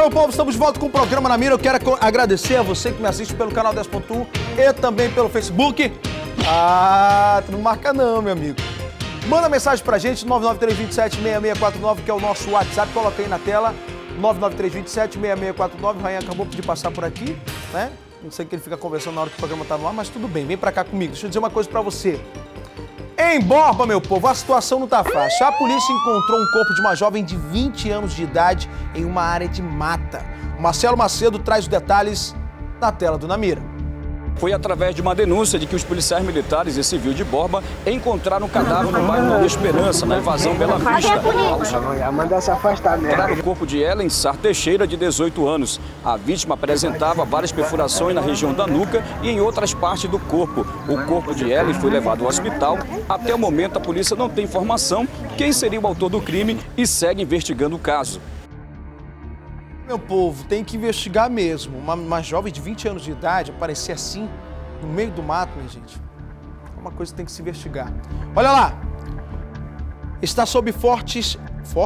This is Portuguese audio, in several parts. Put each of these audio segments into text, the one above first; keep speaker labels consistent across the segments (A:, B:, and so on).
A: meu povo, estamos de volta com o programa Na Mira. Eu quero agradecer a você que me assiste pelo canal 10.1 e também pelo Facebook. Tu não marca não, meu amigo. Manda mensagem pra gente, 993276649, que é o nosso WhatsApp. Coloca aí na tela, 993276649. O Rainha acabou de passar por aqui, né? Não sei que ele fica conversando na hora que o programa tá no ar, mas tudo bem, vem pra cá comigo. Deixa eu dizer uma coisa pra você. Em Borba, meu povo, a situação não tá fácil. A polícia encontrou um corpo de uma jovem de 20 anos de idade em uma área de mata. O Marcelo Macedo traz os detalhes na tela do Na Mira.
B: Foi através de uma denúncia de que os policiais militares e civil de Borba encontraram um cadáver no bairro Nova Esperança, na invasão Bela Vista.
C: Manda se afastar mesmo.
B: Encontraram o corpo de Ellen Sar Teixeira, de 18 anos. A vítima apresentava várias perfurações na região da nuca e em outras partes do corpo. O corpo de Ellen foi levado ao hospital. Até o momento, a polícia não tem informação quem seria o autor do crime e segue investigando o caso.
A: Meu povo, tem que investigar mesmo. Uma jovem de 20 anos de idade aparecer assim, no meio do mato, minha gente. É uma coisa que tem que se investigar. Olha lá! Está sob fortes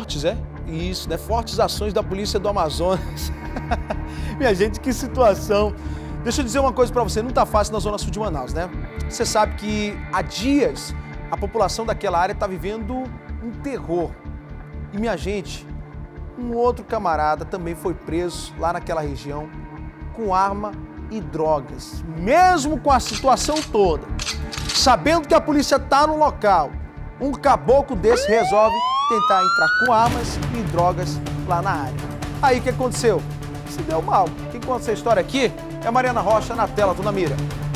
A: ações da polícia do Amazonas. Minha gente, que situação. Deixa eu dizer uma coisa pra você, não tá fácil na zona sul de Manaus, né? Você sabe que há dias a população daquela área tá vivendo um terror. E minha gente, um outro camarada também foi preso lá naquela região com arma e drogas. Mesmo com a situação toda, sabendo que a polícia está no local, um caboclo desse resolve tentar entrar com armas e drogas lá na área. Aí o que aconteceu? Se deu mal. Quem conta essa história aqui é a Mariana Rocha, na tela do Na Mira.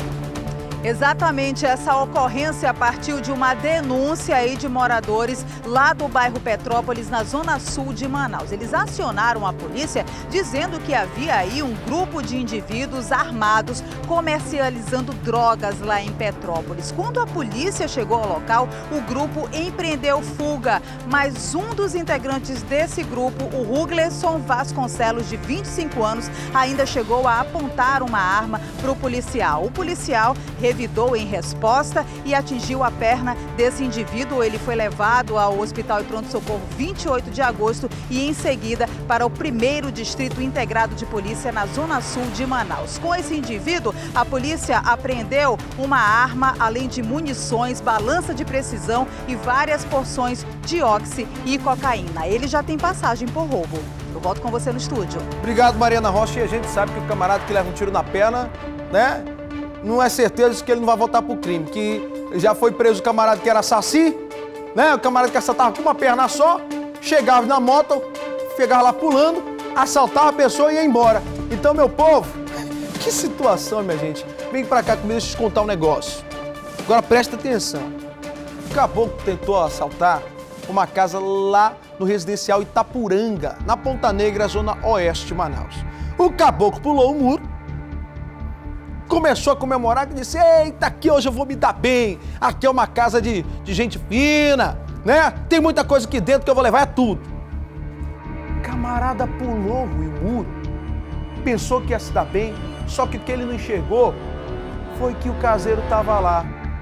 D: Exatamente, essa ocorrência partiu de uma denúncia aí de moradores lá do bairro Petrópolis, na zona sul de Manaus. Eles acionaram a polícia dizendo que havia aí um grupo de indivíduos armados comercializando drogas lá em Petrópolis. Quando a polícia chegou ao local, o grupo empreendeu fuga, mas um dos integrantes desse grupo, o Rugleson Vasconcelos, de 25 anos, ainda chegou a apontar uma arma para o policial. O policial revidou em resposta e atingiu a perna desse indivíduo. Ele foi levado ao Hospital e Pronto-Socorro 28 de agosto e em seguida para o 1º Distrito Integrado de Polícia na Zona Sul de Manaus. Com esse indivíduo, a polícia apreendeu uma arma, além de munições, balança de precisão e várias porções de oxi e cocaína. Ele já tem passagem por roubo. Eu volto com você no estúdio.
A: Obrigado, Mariana Rocha. E a gente sabe que o camarada que leva um tiro na perna, né? Não é certeza que ele não vai voltar pro crime, que já foi preso o camarada que era saci, né? O camarada que assaltava com uma perna só, chegava na moto, chegava lá pulando, assaltava a pessoa e ia embora. Então, meu povo, que situação, minha gente. Vem pra cá comigo, deixa eu te contar um negócio. Agora presta atenção. O caboclo tentou assaltar uma casa lá no residencial Itapuranga, na Ponta Negra, zona oeste de Manaus. O caboclo pulou o muro, começou a comemorar, e disse: eita, aqui hoje eu vou me dar bem, aqui é uma casa de gente fina, né? Tem muita coisa aqui dentro que eu vou levar, é tudo. Camarada pulou o muro, pensou que ia se dar bem, só que o que ele não enxergou foi que o caseiro tava lá,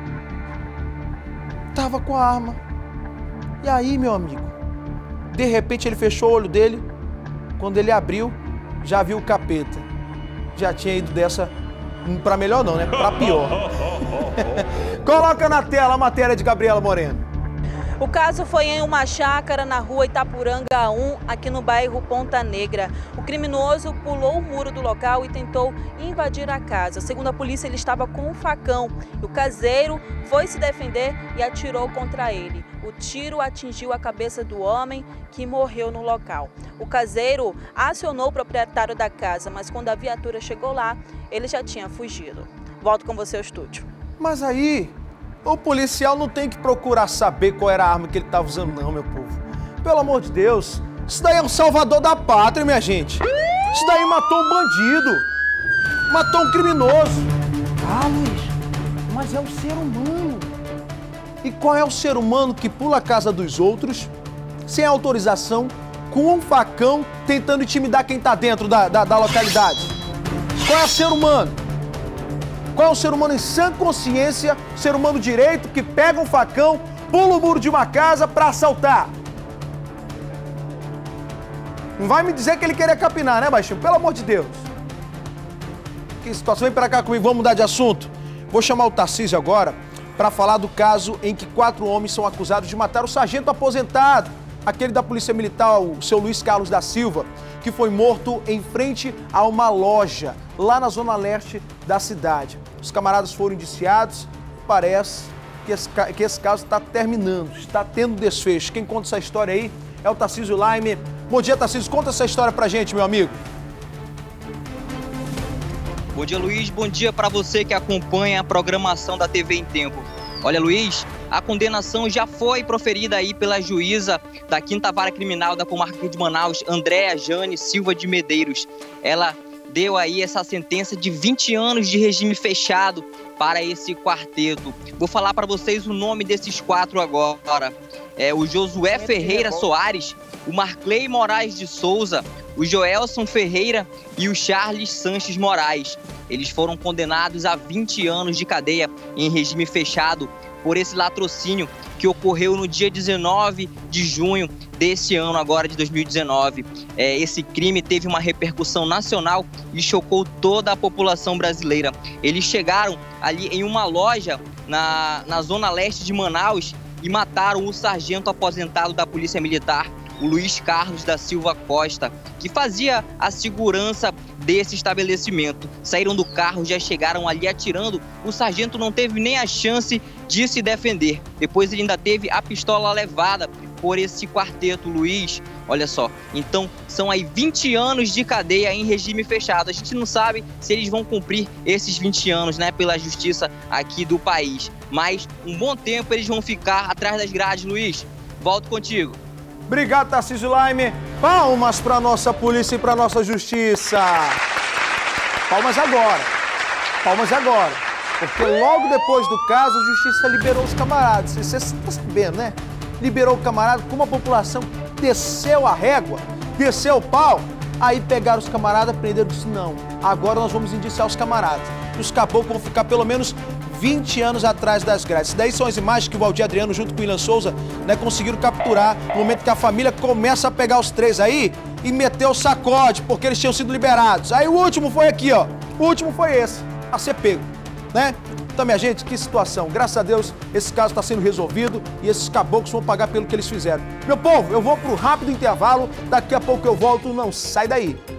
A: tava com a arma. E aí, meu amigo, de repente ele fechou o olho dele, quando ele abriu, já viu o capeta, já tinha ido dessa pra melhor não, né? Pra pior. Coloca na tela a matéria de Gabriela Moreno.
E: O caso foi em uma chácara na rua Itapuranga 1, aqui no bairro Ponta Negra. O criminoso pulou o muro do local e tentou invadir a casa. Segundo a polícia, ele estava com um facão. O caseiro foi se defender e atirou contra ele. O tiro atingiu a cabeça do homem, que morreu no local. O caseiro acionou o proprietário da casa, mas quando a viatura chegou lá, ele já tinha fugido. Volto com você ao estúdio.
A: Mas aí, o policial não tem que procurar saber qual era a arma que ele estava usando, não, meu povo. Pelo amor de Deus, isso daí é o salvador da pátria, minha gente. Isso daí matou um bandido, matou um criminoso. Ah, Luiz, mas é um ser humano. E qual é o ser humano que pula a casa dos outros, sem autorização, com um facão, tentando intimidar quem está dentro da localidade? Qual é o ser humano? Qual é o ser humano em sã consciência, ser humano direito, que pega um facão, pula o muro de uma casa para assaltar? Não vai me dizer que ele queria capinar, né, baixinho? Pelo amor de Deus. Que situação. Vem pra cá comigo, vamos mudar de assunto. Vou chamar o Tarcísio agora para falar do caso em que 4 homens são acusados de matar o sargento aposentado, aquele da Polícia Militar, o seu Luiz Carlos da Silva, que foi morto em frente a uma loja, lá na zona leste da cidade. Os camaradas foram indiciados, parece que esse caso está terminando, está tendo desfecho. Quem conta essa história aí é o Tarcísio Laime. Bom dia, Tarcísio, conta essa história pra gente, meu amigo.
F: Bom dia, Luiz. Bom dia para você que acompanha a programação da TV em Tempo. Olha, Luiz, a condenação já foi proferida aí pela juíza da 5ª Vara Criminal da Comarca de Manaus, Andréa Jane Silva de Medeiros. Ela deu aí essa sentença de 20 anos de regime fechado para esse quarteto. Vou falar para vocês o nome desses 4 agora. O Josué Ferreira Soares, o Marcley Moraes de Souza, o Joelson Ferreira e o Charles Sanches Moraes. Eles foram condenados a 20 anos de cadeia em regime fechado por esse latrocínio que ocorreu no dia 19 de junho desse ano, agora de 2019. Esse crime teve uma repercussão nacional e chocou toda a população brasileira. Eles chegaram ali em uma loja na zona leste de Manaus e mataram o sargento aposentado da Polícia Militar, o Luiz Carlos da Silva Costa, que fazia a segurança desse estabelecimento. Saíram do carro, já chegaram ali atirando. O sargento não teve nem a chance de se defender. Depois ele ainda teve a pistola levada por esse quarteto, Luiz. Olha só, então são aí 20 anos de cadeia em regime fechado. A gente não sabe se eles vão cumprir esses 20 anos, né, pela justiça aqui do país. Mas um bom tempo eles vão ficar atrás das grades, Luiz. Volto contigo.
A: Obrigado, Tarcísio Laime. Palmas para nossa polícia e para nossa justiça. Palmas agora. Palmas agora. Porque logo depois do caso, a justiça liberou os camaradas. Você está sabendo, né? Liberou o camarada, como a população desceu a régua, desceu o pau, aí pegaram os camaradas, prenderam e disse, não, agora nós vamos indiciar os camaradas. Os caboclos vão ficar pelo menos 20 anos atrás das grades. Isso daí são as imagens que o Valdir Adriano, junto com o William Souza, né, conseguiram capturar no momento que a família começa a pegar os 3 aí e meter o sacode, porque eles tinham sido liberados. Aí o último foi aqui, ó. O último foi esse, a ser pego, né? Então, minha gente, que situação. Graças a Deus, esse caso está sendo resolvido e esses caboclos vão pagar pelo que eles fizeram. Meu povo, eu vou para o rápido intervalo. Daqui a pouco eu volto. Não sai daí.